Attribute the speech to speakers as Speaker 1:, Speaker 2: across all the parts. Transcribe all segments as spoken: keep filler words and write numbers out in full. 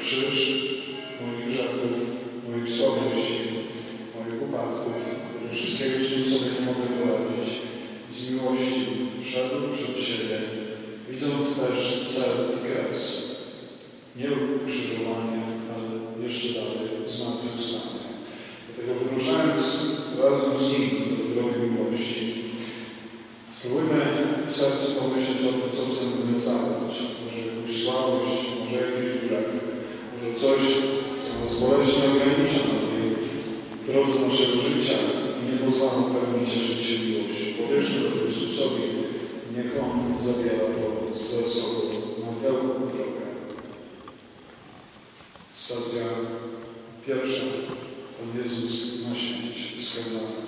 Speaker 1: krzyż moich grzechów, moich słabości, moich upadków, które wszystkiego z czym sobie nie mogę poradzić. Z miłości szedł przed siebie, widząc też cel i kres. Nie ukrzyżowanie, ale jeszcze dalej zmartwychwstanie. Dlatego wyruszając razem z nim do drogi miłości, spróbujmy w sercu pomyśleć o tym, co chcemy zabrać. Może jakąś słabość, może jakiś grzech, może coś, co nas boleśnie ogranicza na tej drodze naszego życia i nie pozwala w pełni cieszyć się miłością. Powierzmy to Chrystusowi, niech On zabiera to ze sobą na tę drogę. Stacja pierwsza. Pan Jezus na śmierć skazany.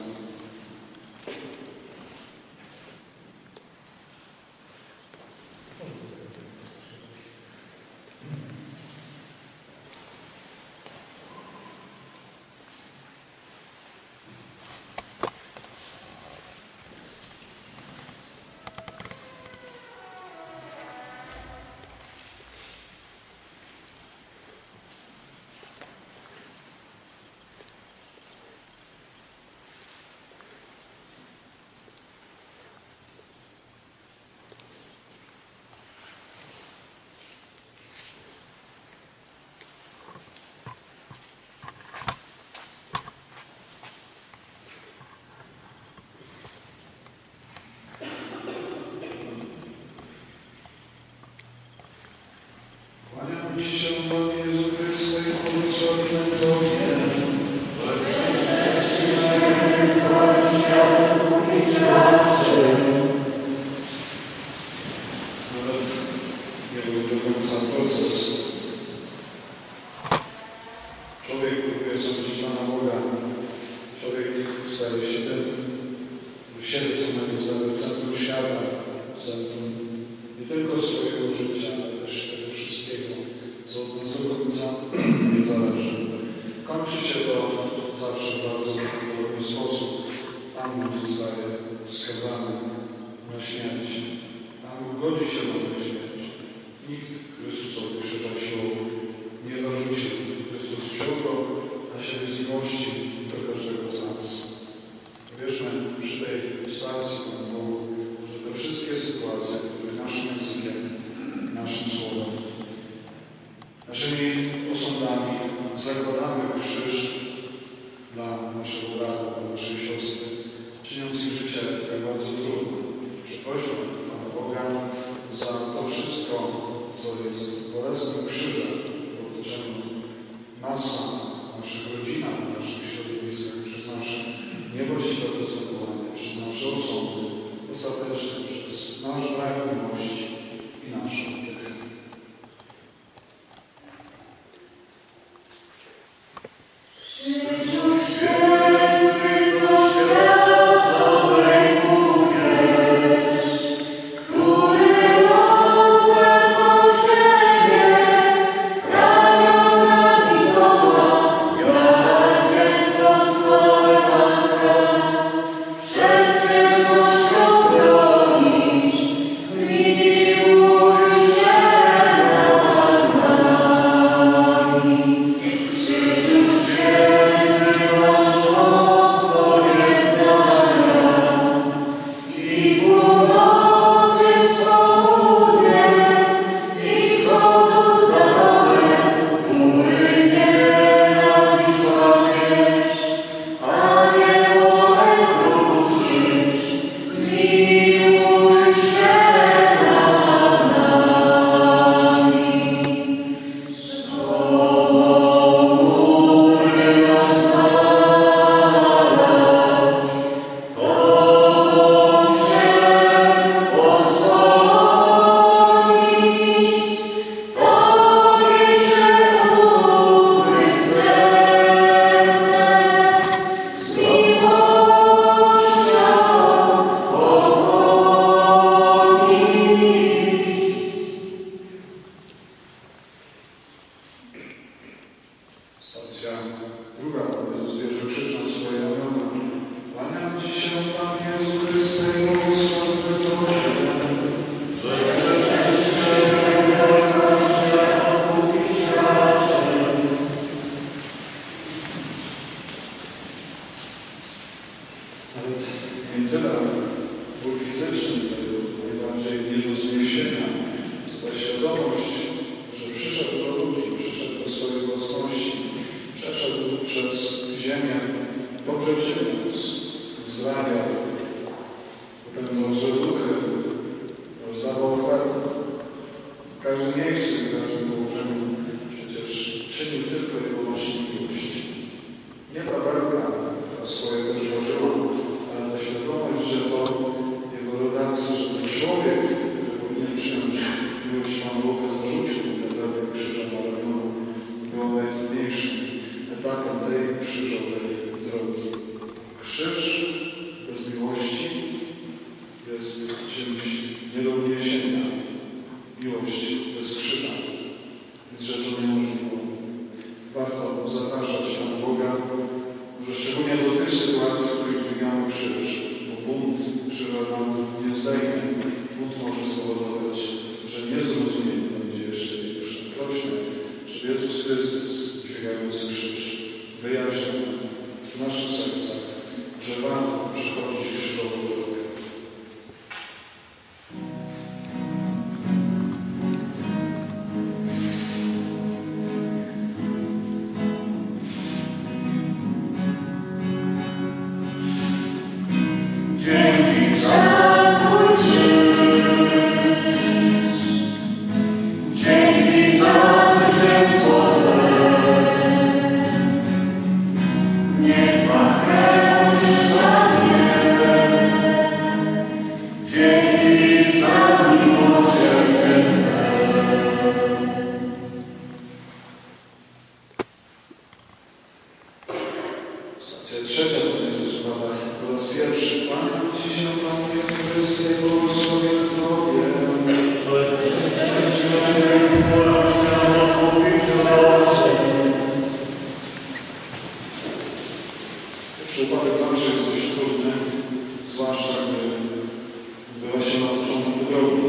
Speaker 1: Ci się, Panie Jezu Chryste, i błogosławimy Tobie. Nawet nie był do końca proces. Człowiek próbuje sądzić Pana Boga. Człowiek staje się tym, że siebie samego stawia w centrum świata, w centrum nie tylko swojego życia, ale też tego wszystkiego, co od nas do końca nie zależy. Kończy się to zawsze w bardzo podobny sposób. Pan zostaje skazany na śmierć. Pan godzi się na tę śmierć. Nikt Chrystusowi krzyża siłą nie zarzucił. Chrystus wziął go na siebie z miłości do każdego z nas. Wierzmy przy tej stacji, Panu Bogu, że te wszystkie sytuacje, które naszym językiem, naszym słowem, naszymi osądami zakładamy krzyż dla naszego brata, dla naszej siostry, czyniąc ich życie tak bardzo trudne. Przeprośmy Pana Boga za to wszystko, co jest bolesnym krzyżem w otoczeniu nas samych, w naszych rodzinach, w naszych środowiskach, przez nasze niewłaściwe postępowanie, przez nasze osądy, ostatecznie przez nasz brak miłości i naszą pychę. Stacja druga. Jezus bierze krzyż na swoje ramiona. Kłaniam Ci się, Panie Jezu Chryste, i błogosławmy Tobie. Że miłość, że przyszedł do ludzi, przyszedł do swojej własności, przeszedł przez ziemię, dobrze czyniąc, uzdrawiał, popędzał złe duchy, rozdawał chleb. W każdym miejscu i w każdym położeniu przecież czynił tylko i wyłącznie miłość. Nie ta belka, która swoje też włożyła, ale świadomość, że to jego rodacy, że ten człowiek, który powinien przyjąć miłość Pana Boga, zarzucił tę belkę krzyża na ramieniu, było najtrudniejszym etapem tej krzyżowej drogi. Krzyż bez miłości jest czymś nie do uniesienia. Miłość bez krzyża jest rzeczą niemożliwą. Warto zapraszać Pana Boga, że szczególnie do tych sytuacji, w których dźwigamy krzyż, bo bunt krzyża nam nie zdejmie. Bunt może spowodować, że niezrozumienie będzie jeszcze większe. Prośmy, żeby Jezus Chrystus, dźwigając krzyż, wyjaśnił w naszych sercach, że warto przechodzić krzyżową drogę. Przypadek zawsze jest dość trudny, zwłaszcza gdy odbywa się na początku drogi.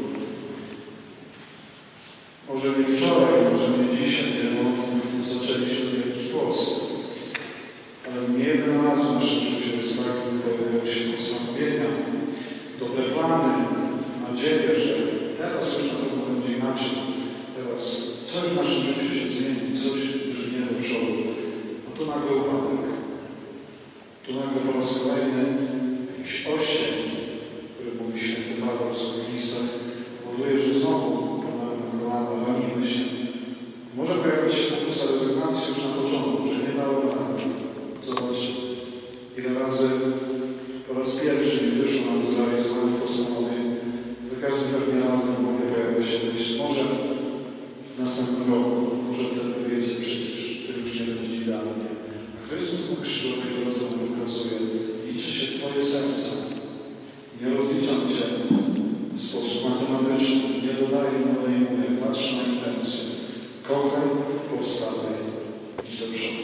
Speaker 1: Może nie wczoraj, może nie dzisiaj, nie bo zaczęliśmy Wielki Post. Ale nie jeden raz w naszym życiu jest tak, gdy pojawiają się postanowienia, dobre plany, nadzieję, że teraz już na pewno będzie inaczej. Teraz coś w naszym życiu się zmieni, coś drgnie do przodu. A tu nagle upadek. Tu nagle po raz kolejny jakiś oścień, który mówi święty Paweł w swoich listach, powoduje, że znowu padamy na kolana, ranimy się. Może pojawić się pokusa rezygnacji już na początku, że nie dało rady. Zobaczcie, ile razy po raz pierwszy nie wyszło nam zrealizowanych postanowień. Za każdym pewnie razem w głowie pojawia się myśl, może w następnym roku, może wtedy wyjdzie, przecież to już nie będzie idealnie. Chrystus na krzyżowej drodze nam pokazuje, liczy się Twoje serce. Nie rozliczam Cię w sposób matematyczny, nie dodaję młodej i mówię, patrz na intencję. Kochaj, powstawaj, idź do przodu.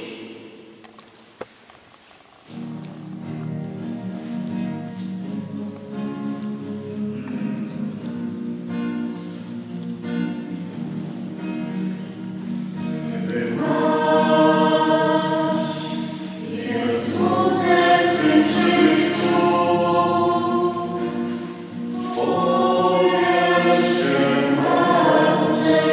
Speaker 2: Thank you.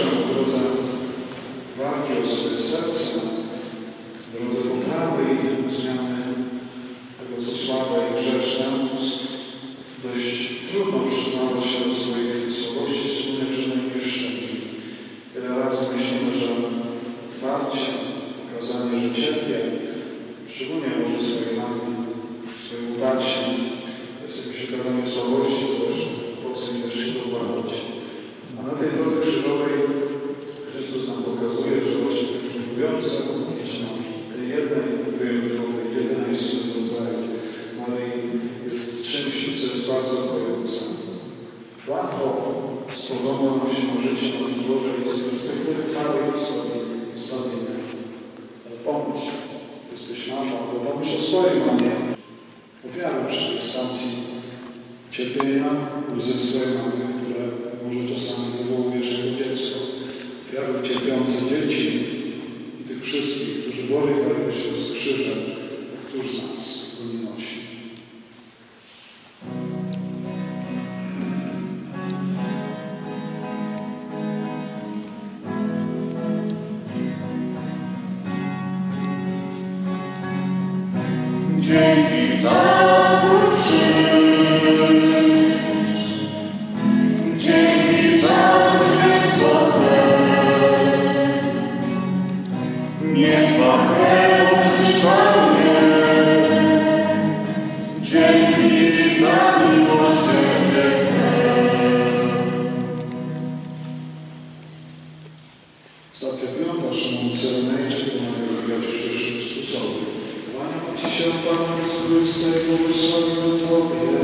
Speaker 1: krzyżem w drodze walki o swoje serce, w drodze poprawy i zmiany tego, co słabe i grzeszne, dość trudno przyznawać się do swojej słabości, szczególnie przy najbliższym. Wiele razy myślimy, że otwarcie, pokazanie, że cierpię, szczególnie może swojej mamy, swojemu tacie, jest jakieś okazanie słabości, zresztą po co mi też się dokładać. A na tej drodze krzyżowej Chrystus nam pokazuje, że właśnie mówiące nie ma jednej wyjątkowej, jedynej z swego rodzaju Maryi jest czymś, co jest bardzo bojące. Łatwo spogląda nam się na życie na Boże i z perspektywy całej historii zbawienia. Ale pomyśl, jesteś mama, to pomyśl o swojej mamie. Ofiary przy stacji cierpienia, łzy swojej mamy, które może czasami wywołujesz jako dziecko. Ofiary cierpiące dzieci i tych wszystkich, którzy borykają się z krzyżem, a któż z nas go nie nosi.
Speaker 2: Dzięki za Twój krzyż, dzięki za zwycięstwo krew, niech Wam krew oczyszcza mnie, dzięki za miłosierdzie krew.
Speaker 1: Stacja piąta, Szymon Cyrenejczyk, pomagał wyjaśnić Chrystusowi. Kłaniam Ci się, Panie Jezu Chryste, i błogosławię Tobie.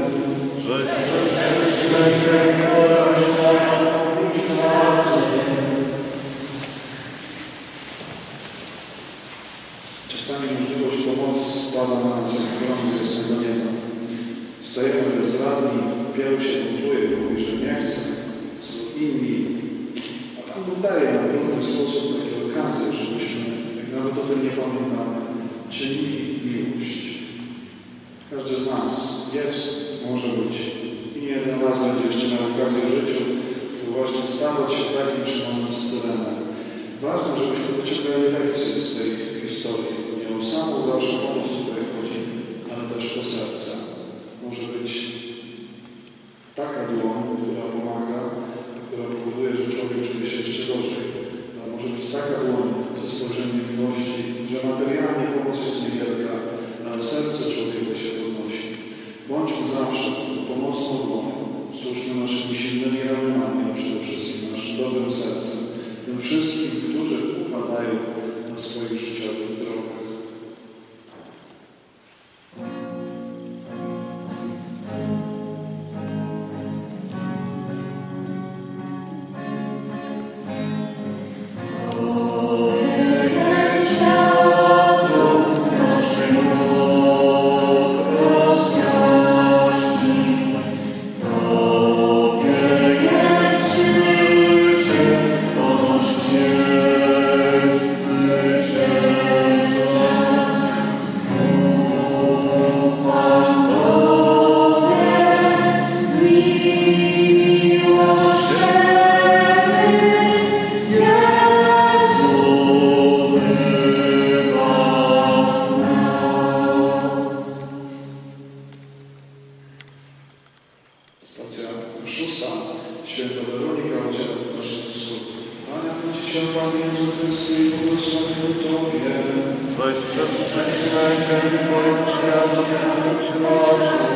Speaker 1: Czasami możliwość pomocy spada na nas, jak grom z jasnego nieba. Stajemy bezradni, wielu się buntuje, mówi, że nie chce, są inni. A Pan Bóg daje nam w różny sposób takie okazje, żebyśmy, jak nawet o tym nie pamiętamy, czynili miłość. Każdy z nas jest, może być i nie jeden raz będzie jeszcze miał okazję w życiu, to właśnie stawać się takim Szymonem z Cyrenem. Ważne, żebyśmy wyciągali lekcje z tej historii. Nie o samą zawsze pomoc tutaj chodzi, ale też o serce. Może być taka dłoń, która pomaga, która powoduje, że człowiek czuje się jeszcze gorzej. A może być taka dłoń ze spojrzeniem miłości, że materialnie pomoc jest niewielka, ale serce człowieka się podnosi. Bądźmy zawsze pomocną dłonią, służmy naszymi silnymi ramionami, a przede wszystkim naszym dobrym sercem, tym wszystkim, którzy upadają na swoich życiowych drogach. Stacja szósta. Święta Weronika, udziela w naszym usług. Kłaniam Ci się, Panie Jezu Chryste, i błogosławię Tobie.
Speaker 2: Zaś przez prześmierkę Twoją przyjaciół przymaczył.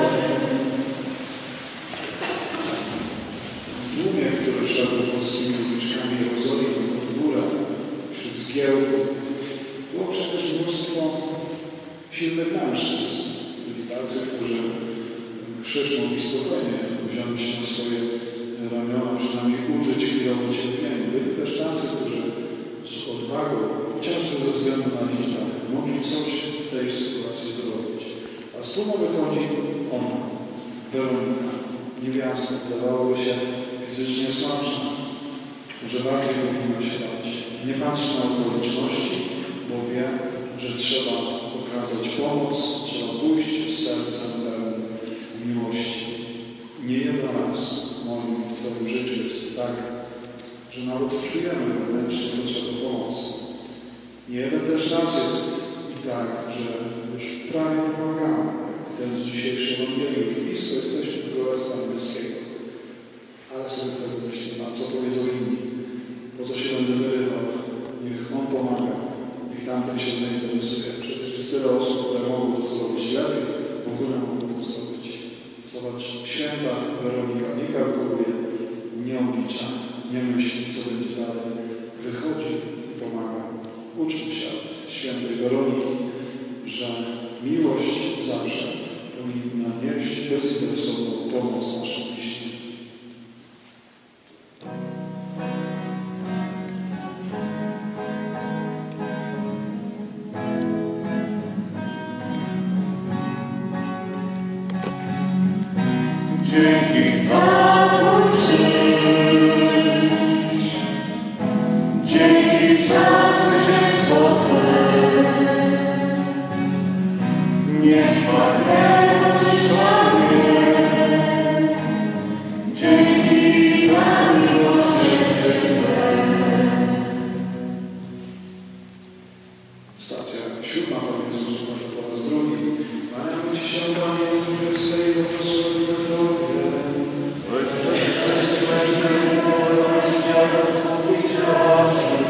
Speaker 1: W tłumie, który szedł polskimi uliczkami Jerozolimy pod górę, wśród zgiełku, było przecież mnóstwo silnych mężczyzn. Byli tacy, którzy krzyż mogli spokojnie wziąć na swoje ramiona, przynajmniej użyć chwilowo cierpienia. Byli też tacy, którzy z odwagą, często ze względu na liczbę, mogli coś w tej sytuacji zrobić. A z tłumu wychodzi ona, Weronika, niewiasta, wydawałoby się fizycznie słabsza, że bardziej powinna się dać. Nie patrzy na okoliczności, bo wie, że trzeba okazać pomoc, trzeba pójść z sercem pełnym miłości. Nie jeden raz w moim, w Twoim życiu jest tak, że nawet czujemy wewnętrznie potrzebę pomocy. Nie jeden też raz jest i tak, że już prawie nie pomagamy, jak ten z dzisiejszej Ewangelii, już blisko jesteśmy do Królestwa Niebieskiego. Ale sobie wtedy myślimy, a co powiedzą inni? Po co się będę wyrywał? Niech On pomaga, niech tamten się zainteresuje. Przecież jest tyle osób, które mogą to zrobić lepiej, w ogóle mogą to zrobić. Zobacz, święta Weronika nie kalkuluje, nie oblicza, nie myśli, co będzie dalej. Wychodzi i pomaga. Uczmy się od świętej Weroniki, że miłość zawsze powinna nieść bezinteresowną pomoc naszym bliźnim.
Speaker 2: Dzięki za Twój krzyż, dzięki za zwycięstwo Twe. Niech pragnęłość Panie, dzięki za miłosierdzie Twe.
Speaker 1: Stacja siódma, Panie Jezusu, może po raz drugi. Kłaniamy Ci się, Panie Jezu Chryste, i błogosławimy Tobie.
Speaker 2: Weź przez mężczyzn, rośnianą Tobie ciało.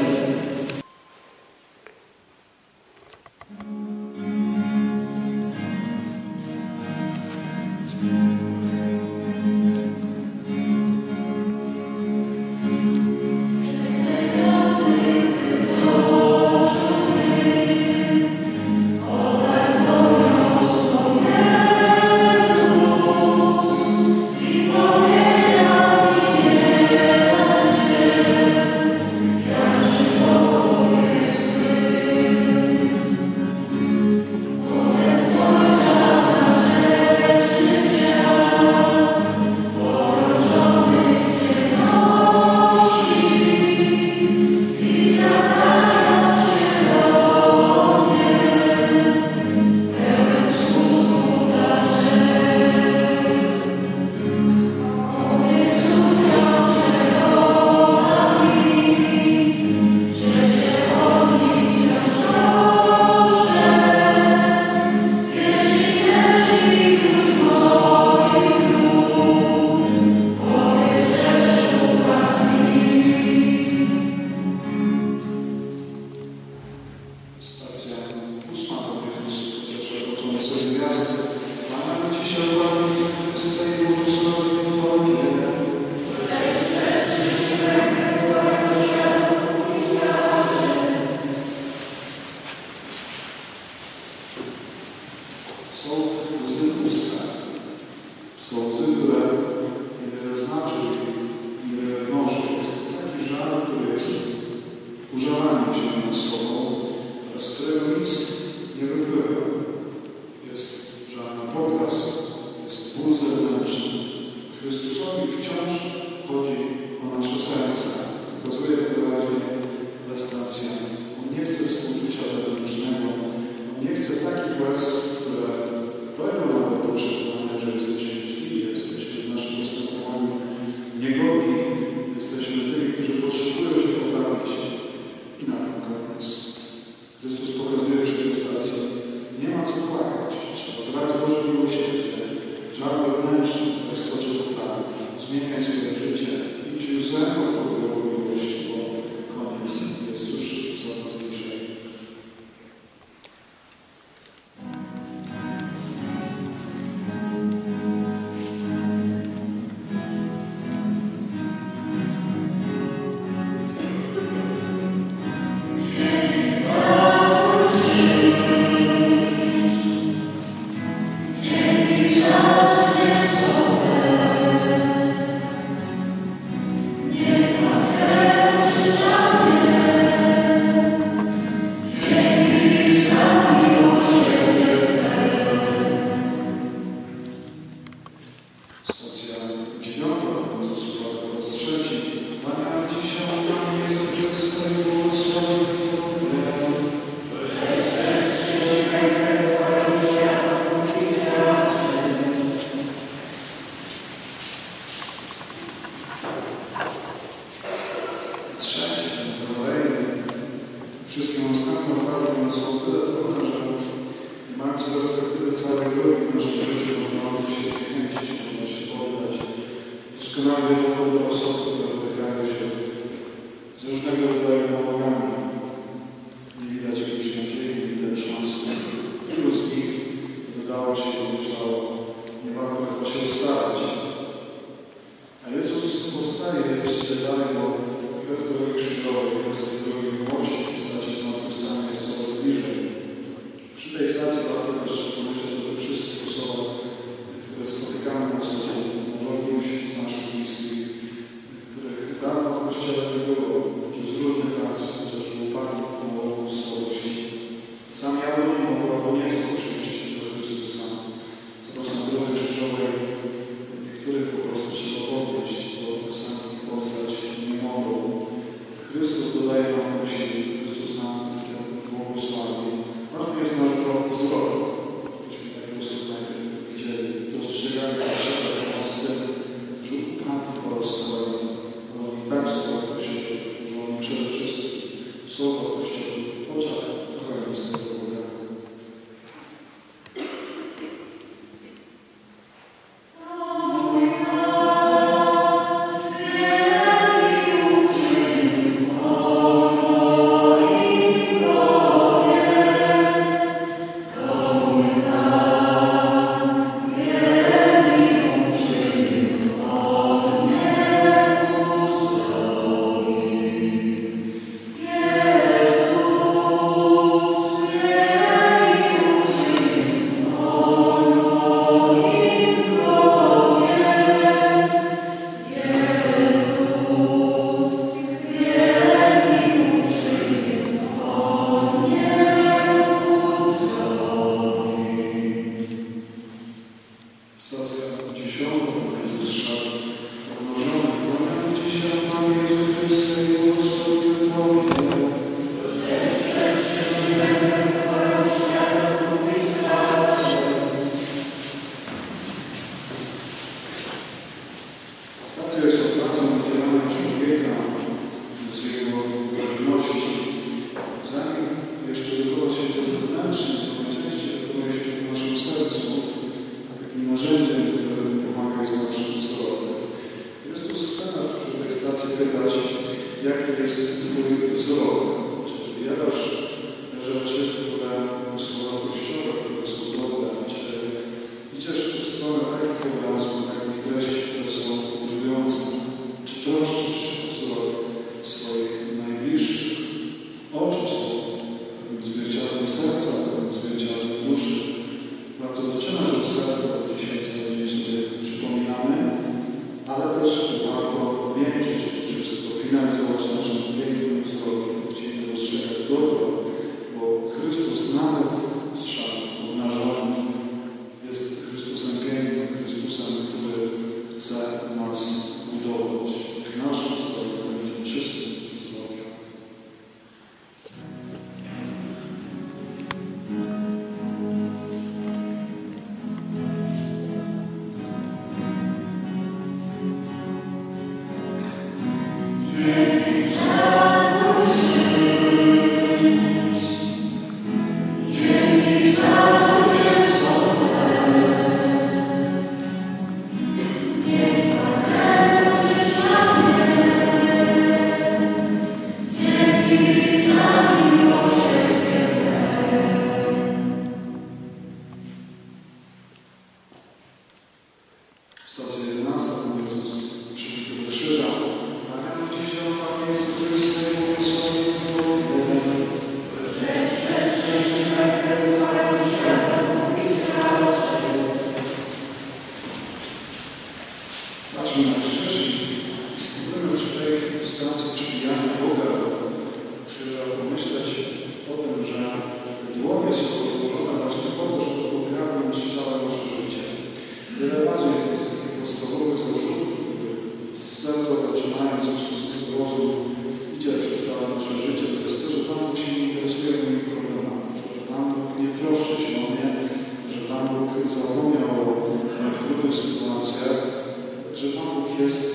Speaker 1: Wszystkie następne naprawdę są tyle trudne, że nie mając perspektywy całej drogi w naszym życiu, można łatwo się zniechęcić, można się poddać. Doskonale wiedzą to te osoby, które borykają się z różnego rodzaju nałogami. Nie widać jakiejś nadziei, nie widać szans. Wielu z nich wydało się i myślało, nie warto chyba się starać. A Jezus powstaje, Jezus się daje, bo kres drogi krzyżowej, kres tej drogi miłości, stacji zmartwychwstania jest coraz bliżej. Przy tej stacji warto też pomyśleć o tych wszystkich osobach, które spotykamy na co dzień, może odwróć z naszych bliskich, których dawno w Kościele nie było, którzy z różnych racji, chociażby upadli w nałogu słabości. Sami albo nie mogą, albo nie chcą przyjść do Chrystusa. Zobacz, na drodze krzyżowej niektórych po prostu trzeba podnieść, bo sami poznać nie mogą. Chrystus dodaje nam to siebie, Chrystus nam błogosławi. Ważny jest nasz wzrok, byśmy takie osoby najpierw widzieli, dostrzegali potrzebę pomocy tym, że upadli po raz kolejny, bo oni tak są wartościowi, że oni przede wszystkim są wartościowi w oczach kochającego Boga.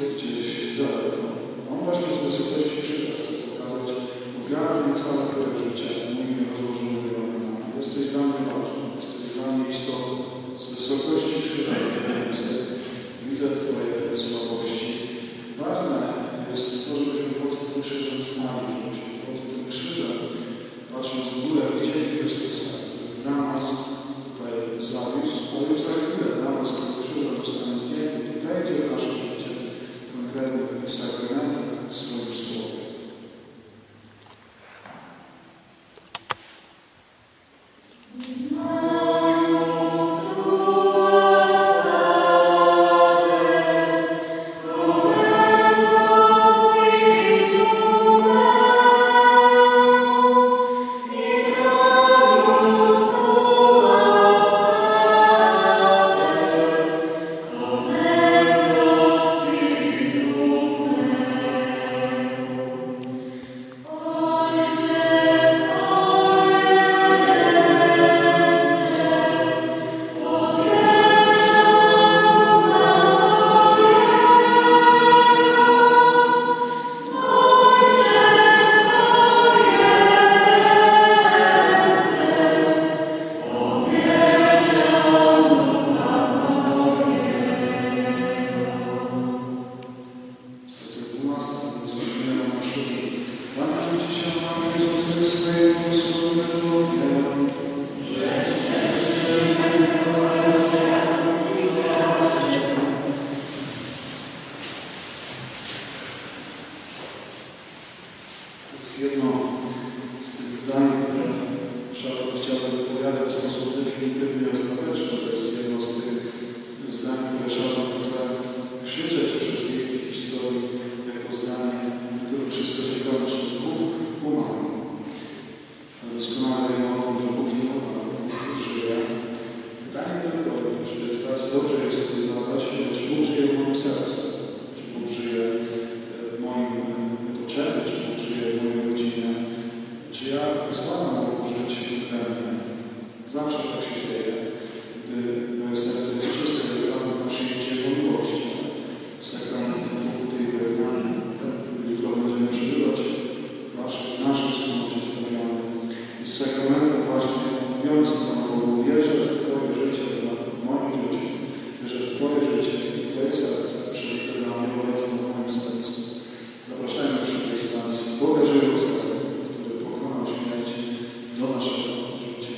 Speaker 3: całe Twoje życie.
Speaker 1: jest jedno z tych zdań, które Szatan chciałby wypowiadać w sposób definitywnie ostateczny. To jest jedno z tych zdań, które Szatan chce krzyczeć przez wieki historii jako zdanie, które wszystko się kończy. Bóg umarł. Doskonale wiemy o tym, że Bóg nie umarł, Bóg żyje. Pytanie tylko, czy to jest tak, dobrze jest sobie zadać, czy Bóg żyje w moim sercu, czy Bóg żyje w moim otoczeniu, czy Bóg żyje w mojej rodzinie, czy ja pozwalam Bogu żyć we mnie. Zawsze tak się dzieje, gdy moje serce jest czyste, wybrane na przyjęcie Jego miłości. Sakrament pokuty i wygnania, jutro będziemy przeżywać w waszym, naszym wspólnocie poprawiamy. Jest sakramentem właśnie mówiącym Panu Bogu, wierzę w Twoje życie, w moim życiu, wierzę w Twoje życie i w Twoje serce, przeżyte dla mnie obecne w moim sercu. Zapraszajmy przy tej stacji Boga żywego, który pokonał śmierć do naszego życia.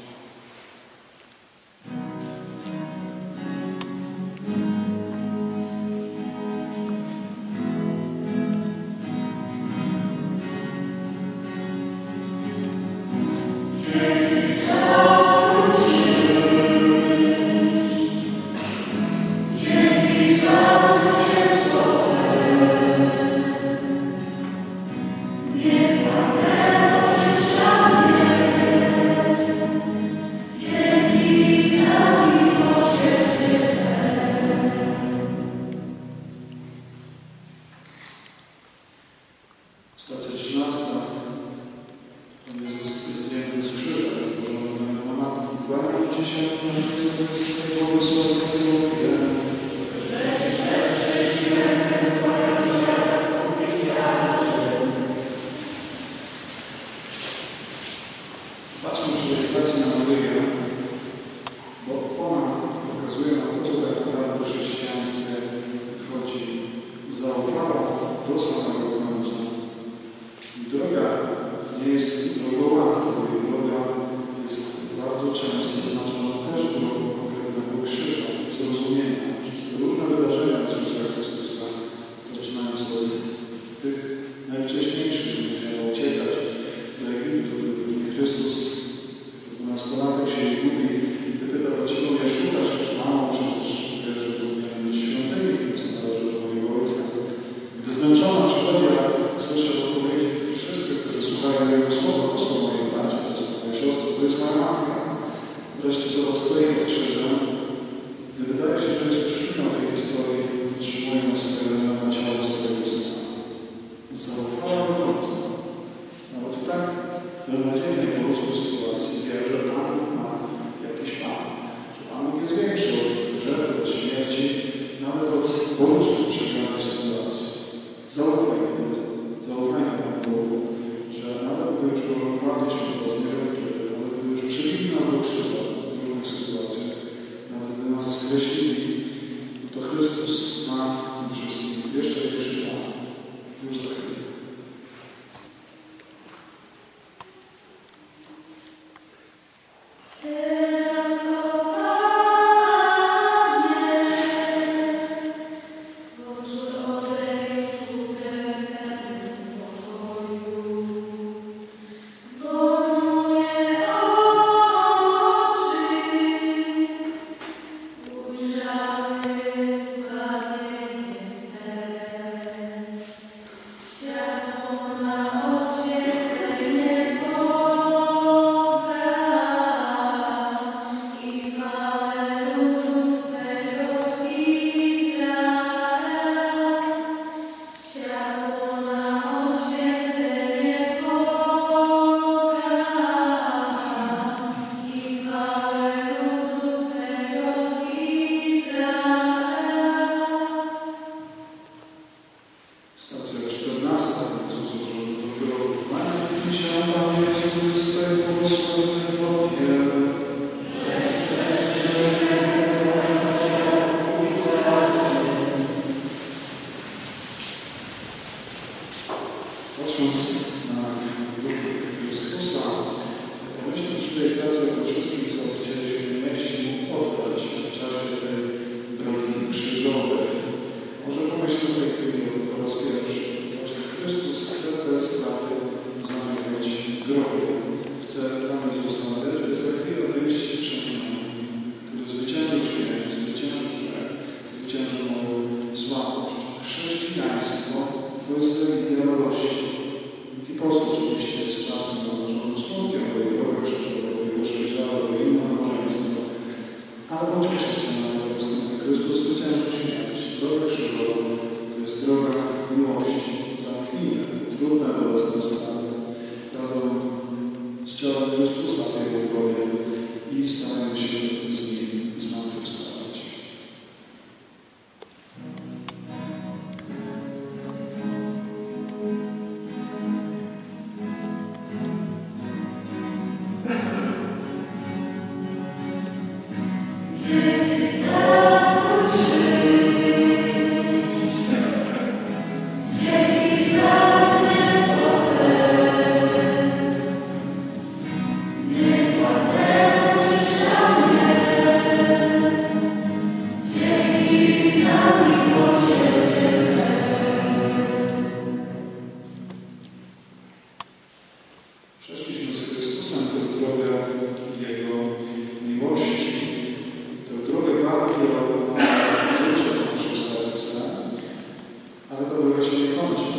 Speaker 1: Stacja trzynasta. Pan Jezus jest zdjęty z krzyża, jest złożony na matki. Kłaniajcie się na Jezus, błogosławiony. Patrzmy przy tej stacji na Maryję, bo ona pokazuje nam, o co tak naprawdę w chrześcijaństwie chodzi. Zaufała do samego końca. Droga nie jest drogą łatwą, jej droga jest bardzo często znaczona też drogą konkretnego krzyża, zrozumienia. Przez te różne wydarzenia z życia Chrystusa, zaczynając od tych najwcześniejszych, gdy musiał uciekać do Egiptu, gdy Chrystus dwunastolatek się jej gubi i pyta, dlaczego mnie szukasz? Mamo, przecież wiesz, że powinien być świątyni, co należy do mojego ojca. Gdy zmęczona przychodzi, a słyszę odpowiedzi, wszyscy, którzy słuchają Jego słowa, to są moje bracia, to są moje siostry, to jest moja matka. Wreszcie zobacz, stoi pod krzyżem. Gdy wydaje się, że jest przyczyną tej historii, utrzymuje na swoje ramiona ciało swojego syna. Zaufała do końca. Nawet w tak beznadziejnej po ludzku sytuacji wie, że Pan ma jakiś plan. Że Pan jest większy od grzechu, od śmierci, nawet od po ludzku przegranej sytuacji. Zaufajmy Bogu. Zaufajmy Bogu, że nawet gdy już upadliśmy do zmieru, nawet gdy już przybili nas do krzyża w różnych sytuacjach, nawet gdy nas skreślili, to Chrystus ma w tym wszystkim jeszcze większy plan. Już za chwilę. Może pomyślmy w tej chwili po raz pierwszy. Właśnie Chrystus chce te sprawy ciałem Chrystusa w Jego grobie i starajmy się z Nim zmartwychwstawać. Przeszliśmy z Chrystusem tę drogę Jego miłości, tę drogę walki o życie nasze serce, ale ta droga się nie kończy.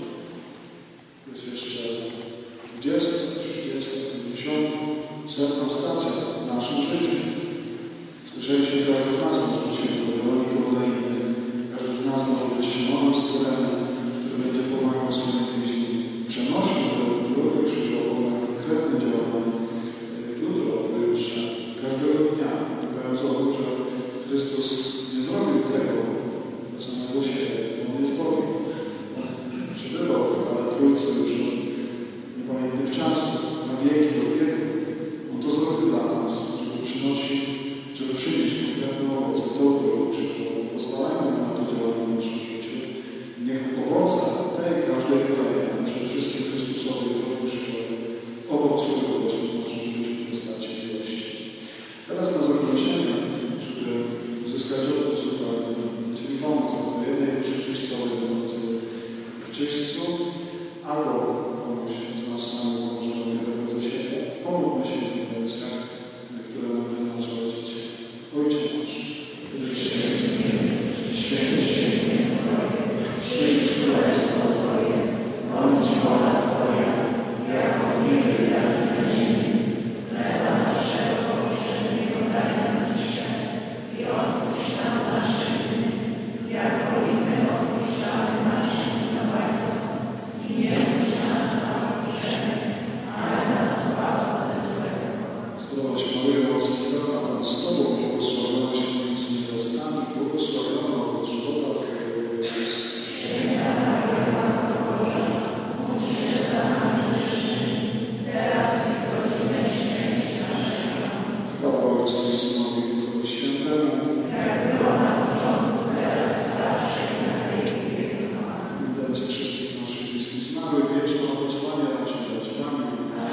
Speaker 1: Jest jeszcze dwudziesta, trzydziesta, pięćdziesiąta, setna stacja w naszym życiu. Słyszeliśmy, każdy z nas może być świętą Weroniką Olejnik, każdy z nas może być Szymonem z Cyrenu, który będzie pomagał sobie przenosić tę drogę krzyżową na konkretne działania jutro, pojutrze, każdego dnia, dając obok, że Chrystus nie zrobił tego dla samego siebie, On jest Bogiem. On przebywał w chwale Trójcy już od niepamiętnych czasów, na wieki, do wieku. On to zrobił dla nas, żeby przynosić, żeby przynieść konkretne owoce tą drogą krzyżową. Pozwalajmy na to działanie w naszym życiu. Niech owoce tej każdej kolejnej, przede wszystkim Chrystusowej drogi krzyżowej, owocują właśnie w naszym życiu w postaci miłości. Teraz na zakończenie, żeby uzyskać odpust uwagi, czyli pomoc na to jednej duszy czyśćcowej będącej w czyśćcu, albo komuś z nas samych możemy wydawać za siebie. Pomóżmy się w wnioskach, które nam wyznacza Ojciec. Ojcze nasz, któryś jest w niebie, święty się imię Twoje, przyjdź królestwo Twoje, bądź wola Twoja, jako w niebie, tak i na ziemi. Chleba naszego powszedniego daj nam dzisiaj i odpuść nam nasze winy, jako i my odpuszczamy naszym winowajcom. I nie wódź nas na pokuszenie, ale nas zbaw ode złego. Zdrowaś Maryjo, łaski pełna, Pan z Tobą, błogosławionaś między niewiastami, błogosławiona owoc żywota Twojego, Jezus. Święta Maryjo, Matko Boża, módl się za nami grzesznymi, teraz i w godzinę śmierci naszej. Chwała Ojcu i Synowi i Duchowi Świętemu, jak było na początku, teraz i zawsze i na wieki wieków. Intencje wszystkich naszych bliskich zmarłych, wieczne odpoczywanie raczej dać Panu.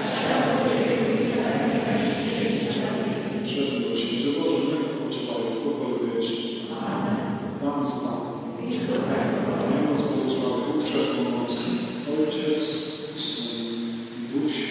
Speaker 1: Przez miłosierdzie Boże, niech odpoczywają w pokoju wiecznym. Pan z Panem. Niech nas błogosławi uprzednio mocy Ojciec, Syn i Duch Święty.